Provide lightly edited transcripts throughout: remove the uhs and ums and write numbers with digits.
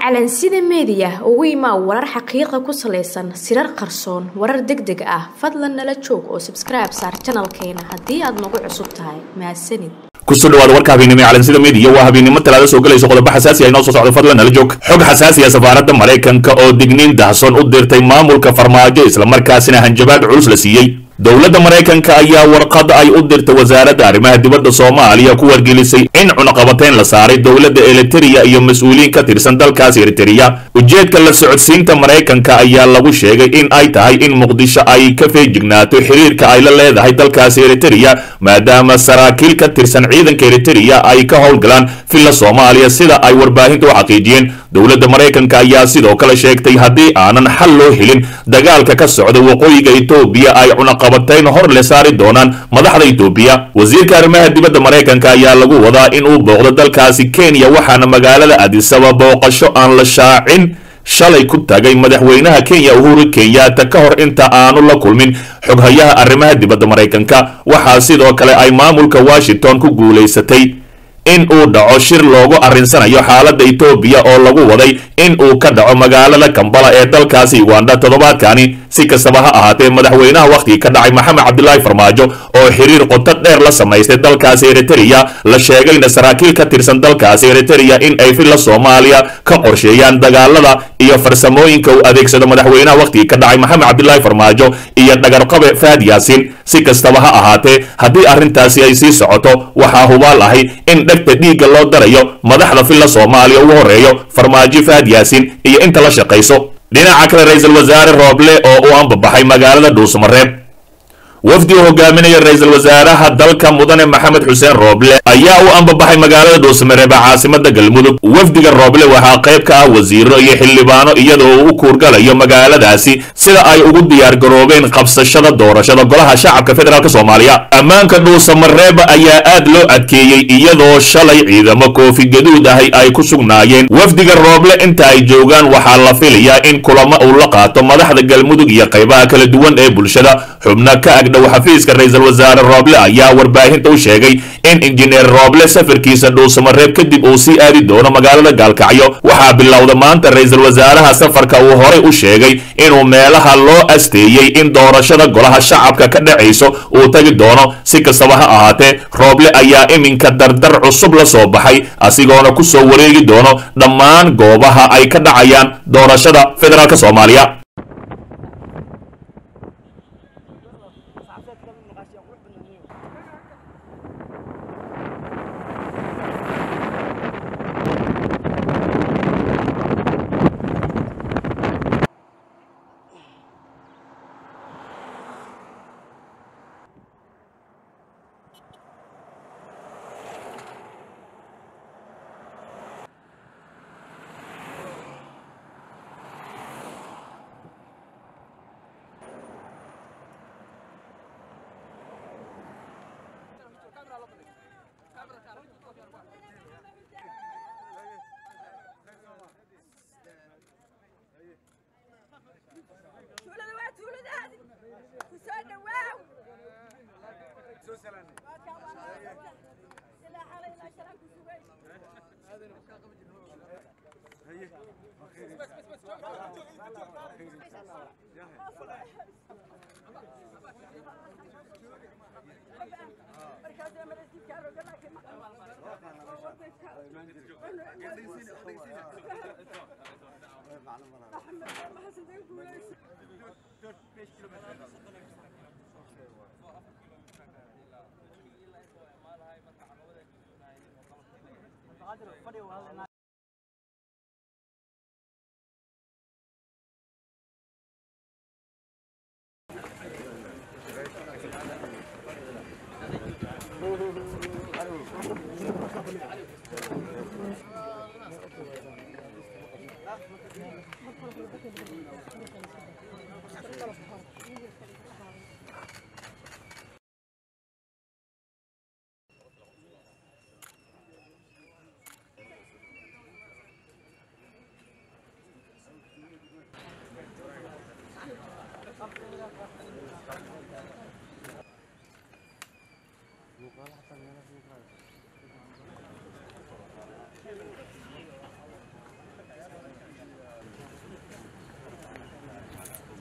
calansida media ugu imaa warar xaqiiqo ku saleysan sirar qarsoon warar degdeg ah fadlan nala joog oo subscribe saar channelkeena haddii aad nagu cusub tahay mahadsanid kusoo dhawaada warka habeenimo ee calansida media waa habeenimo talaado soo galayso qodobo xasaasi ah inoo soo socdo fadlan nala joog xog xasaasi ah safaaradda Mareykanka oo digniin dahsoon u dirtay maamulka farmaajo isla markaasina hanjabaad culus la siiyay dowladda Mareykanka ayaa warqad ay u dirtay wasaaradda arrimaha dibadda Soomaaliya ku wargelisay in cunaqabateyn la saaray dowladda Eritrea iyo mas'uuliyiin ka tirsan dalkaas Eritrea ujeedka la socodsiinta Mareykanka ayaa lagu sheegay in ay tahay in Muqdisho ay ka feejignaato xiriirka ay la leedahay dalkaas Eritrea maadaama saraakiil ka tirsan ciidanka Eritrea ay ka howlgalaan filla Soomaaliya sida ay warbaahintu xaqiijiyeen dowladda Mareykanka ayaa sidoo kale sheegtay haddii aanan xal loo helin dagaalka ka socda waqooyiga Itoobiya ay cunaqabateyn hor le saari doonaan madaxda Itoobiya wasiirka arrimaha dibadda Mareykanka ayaa lagu wadaa in uu booqdo dalkaasi Kenya waxaana magaalada Addis Ababa booqasho aan la shaacin shalay ku tagay madaxweynaha Kenya Uhuru Kenyatta ka hor inta aanu la kulmin xoghayaha arrimaha dibadda Mareykanka waxaa sidoo kale ay maamulka Washington ku guuleysatay in uu dhaco shir loogu arinsanayo xaaladda Itoobiya oo lagu waday in uu ka dhaco magaalada Kampala ee dalkaasi Uganda toddobaadkani si kastaba ha ahaatee madaxweynaha waqti ka dhacay Maxamed Cabdullaahi Farmaajo oo xiriir qoto dheer la sameystay dalkaasi Eritrea la sheegayna saraakiil ka tirsan dalkaasi Eritrea in ay filla Soomaaliya ka qorsheeyaan dagaalada iyo farsamooyinka uu adeegsado madaxweynaha waqti ka dhacay Maxamed Cabdullaahi Farmaajo iyo dhagarqabe Fahad Yaasin si kastaba ha ahaatee haddii arrintaasi ay sii socoto waxaa hubaal ahay in dhagta dhiigga loo darayo madaxda filla Soomaaliya ugu horeeyo Farmaajo Fahad Yaasin iyo inta la shaqeyso dhinaca kale ra'iisul wasaare Roble oo u ambabaxay magaalada Dhuusamareeb wafdi hogaaminaya ra'iisul wasaaraha dalka mudane Maxamed Xuseen Roble ayaa u ambabaxay magaalada Dhuusamareeb caasimada Galmudug wafdiga Roble waxaa qayb ka ah wasiiro iyo xildhibaano iyadoo uu kuurgalayo magaaladaasi sida ay ugu diyaar garoobeen qabsashada doorashada golaha shacabka federaalka Soomaaliya ammaanka Dhuusamareeb ayaa aad loo adkeeyay iyadoo shalay ciidamo koofi gaduud ah ay ku sugnaayeen wafdiga Roble inta ay joogaan waxaa la filayaa in kulamo uu la qaato madaxda Galmudug iyo qaybaha kala duwan ee bulshada xubna ka agdhow xafiiska ra'iisul wasaare Roble ayaa warbaahinta u sheegay in injineer Roble safarkiisa Dhuusamareeb kadib uu sii aadi doono magaalada Gaalkacyo waxaa bilowda maanta ra'iisul wasaaraha safarka uu hore u sheegay inuu meelaha loo asteeyay in doorashada golaha shacabka ka dhacayso uu tagi doono si kastaba ha ahaatee Roble ayaa iminka dardar cusub la soo baxay asigoona ku soo wareegi doono dhammaan goobaha ay ka dhacayaan doorashada federaalka Soomaaliya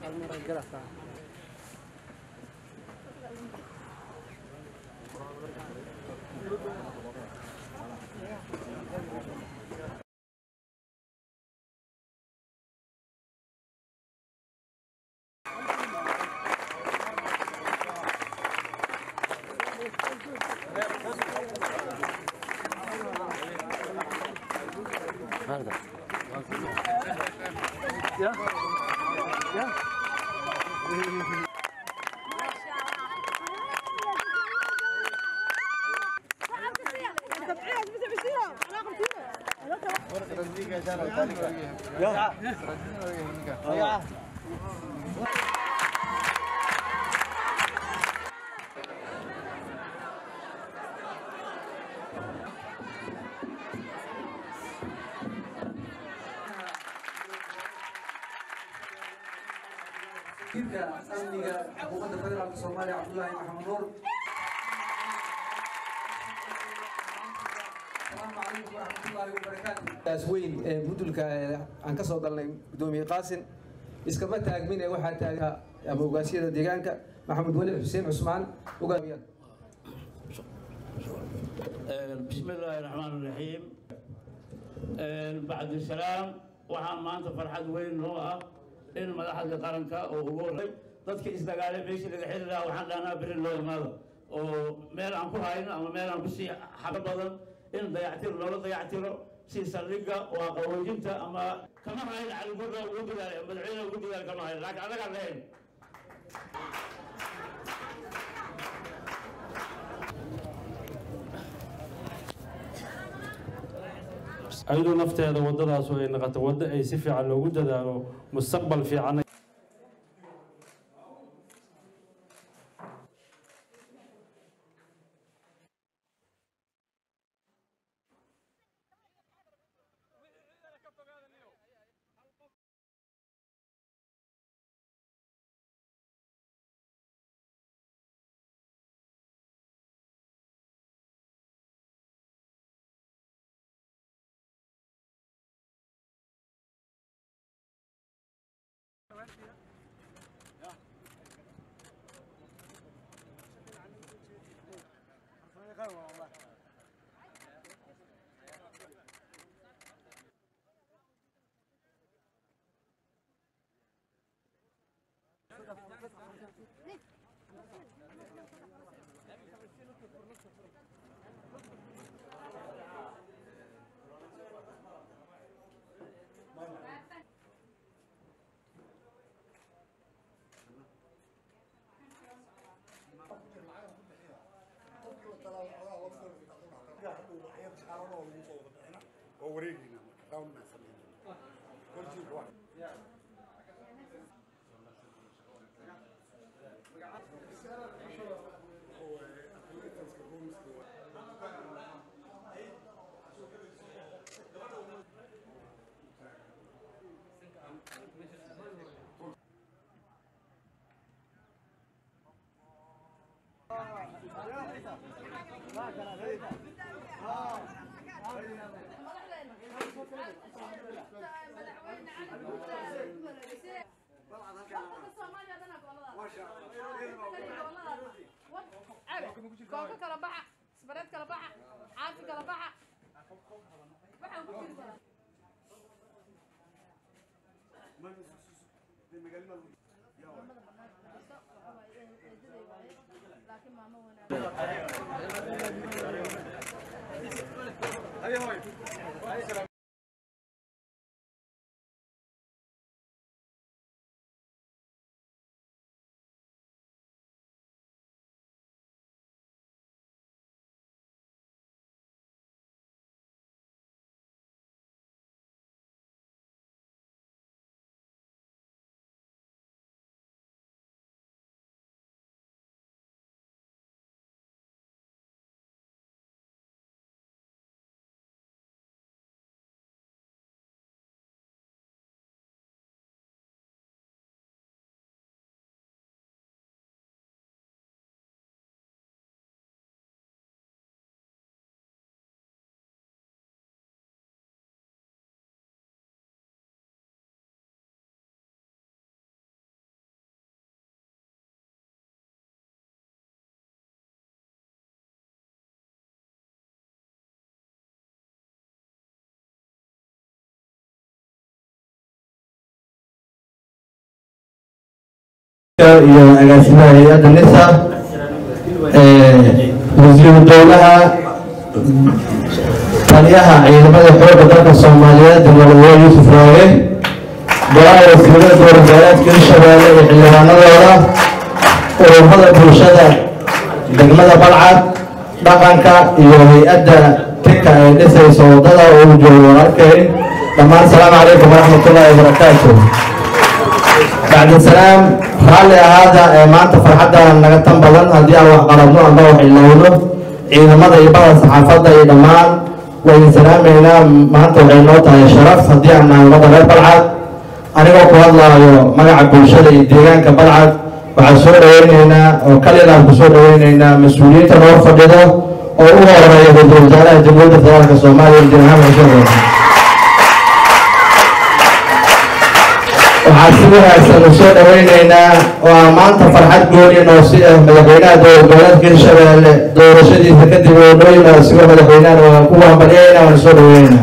أمنية حكومة الفدرالية الصومالية عبد الله محمد نور. السلام عليكم ورحمة الله وبركاته. تسوين بدلك عن كسر ضلنا بدومي قاسم. إسكما تاجمين واحد تاج أبو قاسية ديجانك محمد ولي حسين عثمان وقابيان. بسم الله الرحمن الرحيم. بعد السلام وحان ما أنت فرحة وين هو إن مدحت قرنكا أو غوري dadka isdagaalay meeshii laga xiri lahaa waxaan dhahnaa beri loo imaado oo meel aan ku hayno ama meel aan ku sii xaba badan in dayactiro loola dayactiro si saldhigga waa qaboojinta ama kama hayn caligurda ugu dadaal madaxweyne ugu dadaal kama hayn laakiin anagaan lahayn ayadoo nafteeda wadadaas ay noqoto waddo ay si fiican loogu dadaalo mustaqbal fiican كوكا كلا بحة سبريت كلا بحة عارف كلا بحة لكن ماما iyo agaasimaha hay-adda nisa wasiiru dowlaha taliyaha ciidamada xoogga dalka Soomaaliyeed Madaxweyne Yuusuf Raage golaha wasiirada dowladgoboleedka Hirshabeelle iyo xildhibaanadooda ururada bulshada degmada Balcad dhaqanka iyo hay-adda tika ee dhisaysa wadada uu joogo arkay dhammaan salaamu calaykum waraxmatullaahi wabarakaatuh. بعد السلام رالي هذا ما أنت فرحتها نقطة تنبضن هذه أول قرضنا الله حلوله إذا ماذا يبغى صحافة إذا ما وإن سلام هنا ما أنت وعينوتها يا شرف هذه أن ماذا غير بلعت أنا أقول الله ما يعقل شيء ديان كبلعت وعسور هنا وكلنا بسور هنا مسؤولية الوفد ده وهو رأيه الوزارة جمهورية الفدرالية الصومالية الجنوب الشرقي وحاسبها سنوسون ويننا ومانت فرحت قولي نوصيه مدحوينها دولات Hirshabeelle doorashadiisa kadib wadooyina sigo madaxweynaha waa kuwa badiyayna oo soo dhaweeyna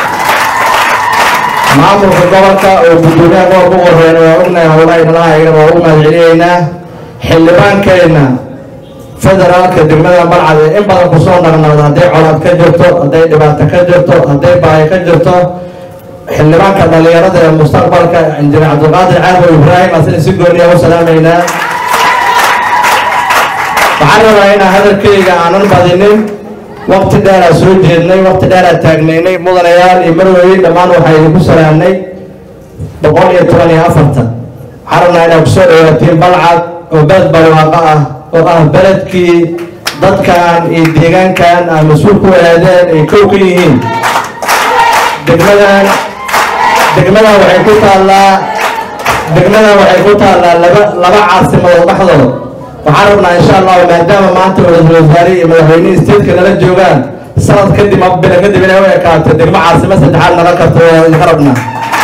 maamulka gobolka oo gudoomiyaha gobolka ugu horeeyay waa ognahay howlaha inalaha waa u mahadcelinayna xildhibaankeena federaalka degmada Balcad in badan ku soo naqnaqda haday colaad ka jirto haday dhibaato ka jirto haday baahi ka jirto xildhibaanka dhalinyarada ee mustaqbalka injineer Cabdulqaadir Caabo Ibraahim asan si gooniya u salaamayna waxaan rabaa inaan hadalkayga aanan badinin waqti dheer aan soo jeednay waqti dheer aan taagnaynay mudanayaal iyo marweyn dhammaan waxaa idinku salaamnay 114 waxaan rabnaa inaan kusoo dhawaatiin Balcad oo beed barwaaqo ah oo ah beledkii dadkan iyo deegaankan aan mas-uul ku aadeen ay kow ka yihiin degmada waxay ku taallaa laba caasimadood dhexdooda waxaan rabnaa insha Allah maadaama maanta ra'iisul wasaare iyo madaxweynaha isteedka nala joogaan sanad kadib abbil kadib inay u ekaato degmo caasimo saddexaad nala karto waxaan rabnaa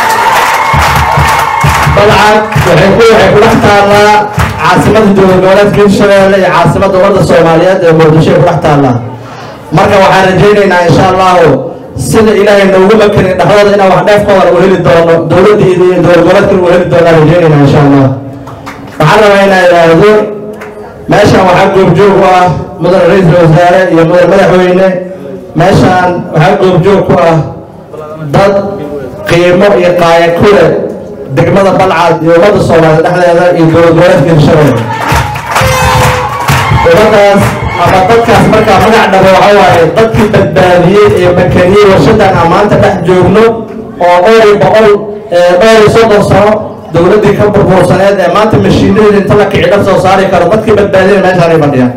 Balcad waxay ku dhex taallaa caasimada dowladgoboleedka Hirshabeelle iyo caasimada waddanka Soomaaliyeed ee Muqdisho ku dhex taallaa marka waxaan rajaynaynaa insha Allah sida ilaahay noogu makanay dhaxdooda inaan wax dheef qodan u heli doono dowladdeeda iyo dowladgoboleedka u heli doonaan rajaynayna insha Allah waxaan rabaa inaan idhaahdo meeshaan waxaa goobjoog u ah mudan ra'iisul wasaare iyo mudan madaxweyne meeshaan waxaa goobjoog ku ah dad qiimo iyo qaaya ku leh degmada Balcad iyo waddanka Soomaaliya dhexdeeda iyo dowladgoboleedka Hirshabeelle wadadaas ama dadkaas markaa magac dhabo waxa waaye dadkii badbaadiyey ee makaniyey warshadan aan maanta dhex joogno oo dhowr soddon sano dowladdii ka burbursaneed ee maanta mashiinadeeda inta la kici dhab soo saari karo dadkii badbaadiyey meeshaan ay fadhiyaan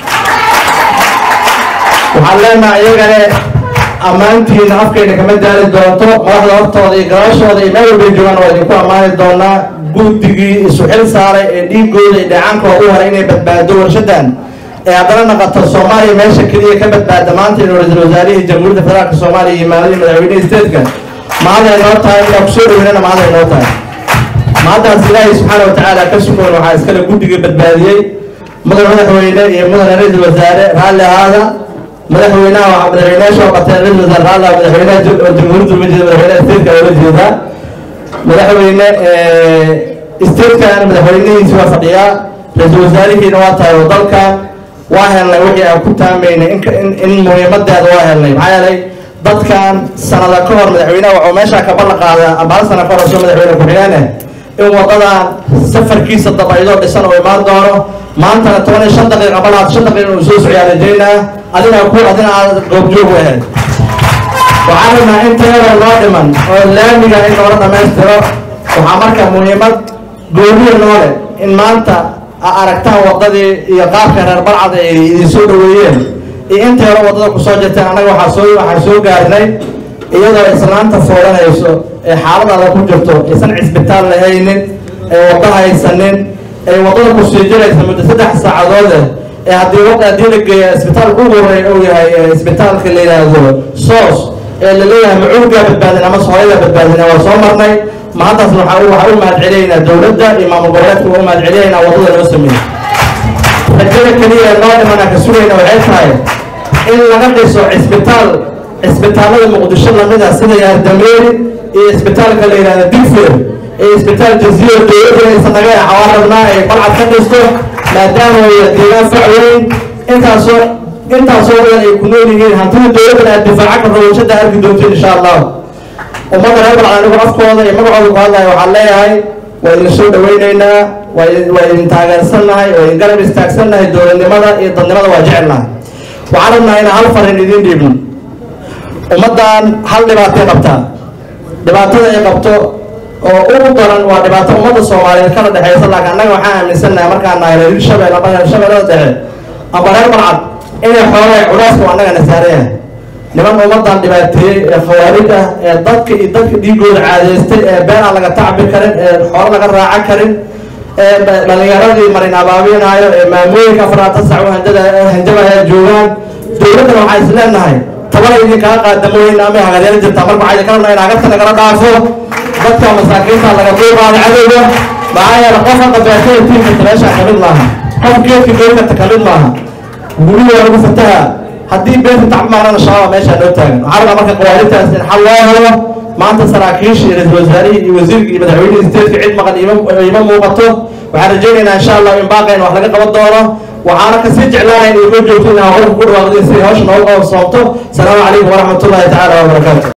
waxaan leenahay iyagane ammaantiina afkayna kama daali doonto madaxda hortooda iyo gadaashooda iyo meel walbay joogaan waa idinku ammaani doonaa guddigii isu xil saaray ee dhiigooda iyo dhacaankooda u haray inay badbaado warshadan haddana naqato Soomaaliya meesha kaliya ka badbaada maanta inuu ra'iisul wasaaraha jamhuuriyadda federaalka Soomaaliya iyo madaxweynaha isteedka maanta ay noo tahay inaan kusoo dhaweynana maanta ay noo tahay maantaas ilaahay subxaanahu wa tacaala ka sugan waxaa iskale guddiga badbaadiyey madaxweyne iyo mudan ra'iisul wasaare raalli ahaada madaxweynaha waxaa madaxweynayaasha oo qabteen ra'iisul wasaare raalli madaxweynaha jamhuuriyadda madaxweynaha isteedka loola jeedaa madaxweyne isteedkan madaxweynihiisi waa fadhiyaa ra'iisul wasaarihiina waa tahay oo dalka waa helnay wixii aan ku taamaynay in muhiimadeeda waa helnay maxaa yeelay dadkan sanada ka hor madaxweynaha wuxuu meesha ka ballan qaaday abaal sana ka hor soo madaxweyne ku-xigeenah in wadadan safarkiisa dabaydoo dhisan oo imaan doono maantana 15 daqiiqo balaad 5 daqiiqo uu soo socdaa rajaynaa adina aad goobjoog u ahayd waxaan rabnaa in tayada loo dhiman oo laamiga in loola dhammaystiro waxaa marka muhiimad gooniya noole in maanta aragtaan wadadii iyo qaabka reer Balcad ay idin soo dhaweeyeen iyo intii hore wadada ku soo jirteen anaga waxaan soo gaarnay iyadoo islaanta foolanayso ee xaaladaada ku jirto aysan cisbitaal lahaynin ee wadda haysanin ee wadada ku sii jiraysa muddo 3 saacadood ee haddii la geeyo isbitaalka ugu horeeya uu yahay isbitaalka la yiraahdo SOS ee la leeyahay macuuga badbaadin ama sooyada badbaadin waa soo marnay maantaas waxaa u mahadcelinaynaa dowladda iyo maamul goboleedka u mahadcelinaynaa wadada loo sameeyey rajada kaliya loo dhimana ka sugayna waxay tahay in laga dhiso cisbitaalada Muqdisho lamida sida Yaardameeri iyo isbitaalka la yiraahdo Digfeer isbitaal jaziira dowladda aysan naga waxaan rabnaa ay balcad ka dhisto maadaama ay deegaan facweyn intaasoo dhan ay ku nool yihiin hantida dowladdan aad difaaca karto warshada arki doontiin insha allah ummadda reer balcad anigu afkooda iyo magacooda ku hadlaya waxaan leeyahay waa idin soo dhawaynaynaa waa idin taageersannahay waa idin garab istaagsannahay dowladnimada iyo dadnimada waa jecelnahay waxaan rabnaa inaan hal farin idiin dhiibno ummaddan hal dhibaatay qabtaa dhibaatada ay qabto oo ugu daran waa dhibaato ummadda soomaaliyeed kala dhexeysa laakiin annaga waxaan aaminsannahay markaan nahay reer shabeellada dhexe ama reer balcad inay xoolaha culaaska oo annagana saaran yahay niman ummaddan dhibaateeyey ee khawaarij ah ee dadka iyo dadka dhiigooda caadaystay ee been aan laga tacbi karin ee xoolo laga raaca karin ee dhalinyaradii marin abaabinaayo ee maamooyinka 4 sac hanjabaya joogaan dowladdan waxaan is leenahay tabar idinkaga qaadamoyn ama hagaajin jirta marka waxay ka rabnaa in agabta nagala dhaafo dadka masaakiinta laga duubaado cadowga maxaa yeelay qofka qabaatay tiimka meesha ka mid maaha qof geedka geedka ka mid maaha guriga lagu fataha haddii beenta tacmaarana shabaab meesha loo taagan waxaa rabaa marka qawaaridtaas in xal loo helo maanta saraakiisha iyo ra-iisul wasaarihii iyo wasiirka iyo madaxweynihii isteedka cid maqan ima muuqato waxaan rajaynaynaa insha allah in baaqayn wax laga qaban doono waxaana kasii jeclaanay inay ku joogto inaa howlka ku dhawaaqdo si hawsha noogu qabsoomto asalaamu calaykum waraxmatullaahi tacaala wabarakaatu